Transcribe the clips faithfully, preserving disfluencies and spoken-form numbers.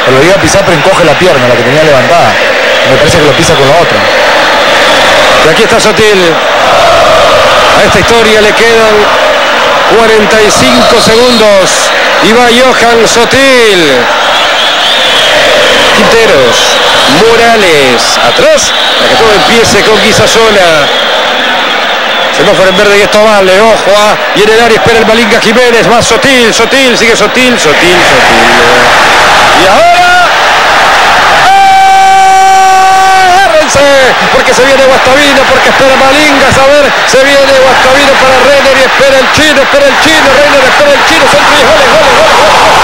Lo iba a pisar, pero encoge la pierna, la que tenía levantada. Me parece que lo pisa con la otra. Y aquí está Sotil. A esta historia le quedan cuarenta y cinco segundos. Y va Johan Sotil. Quinteros, Morales, atrás, para que todo empiece con Guisasola. Semáforo en verde y esto vale, ojo, ah, y en el área espera el Malinga Jiménez, más Sotil, Sotil, sigue Sotil, Sotil, Sotil. Y ahora, agárrense, porque se viene Guastavino, porque espera Malingas, a ver, se viene Guastavino para Renner y espera el chino, espera el chino, Renner espera el chino, centro y goles, goles, goles, goles.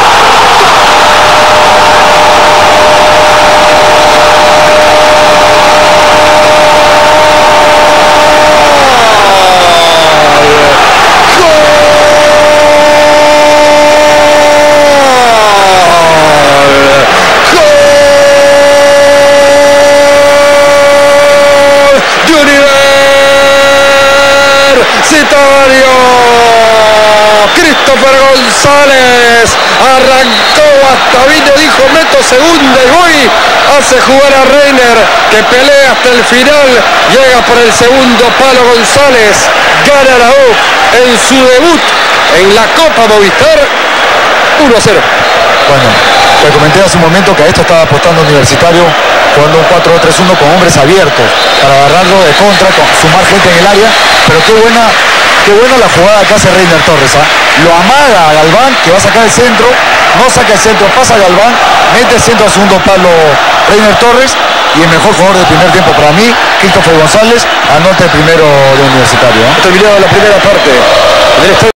Christopher González arrancó Guastavino, dijo meto segunda y voy, hace jugar a Reiner que pelea hasta el final, llega por el segundo palo González, gana la U en su debut en la Copa Movistar, uno a cero. Bueno, te comenté hace un momento que a esto estaba apostando Universitario, jugando un cuatro dos tres uno con hombres abiertos para agarrarlo de contra, con sumar gente en el área, pero qué buena Qué buena la jugada que hace Reiner Torres, ¿ah? Lo amaga a Galván, que va a sacar el centro, no saca el centro, pasa a Galván, mete el centro al segundo palo Reiner Torres, y el mejor jugador del primer tiempo para mí, Christopher González, anota el primero de Universitario, ¿eh? Ha terminado la primera parte del estadio.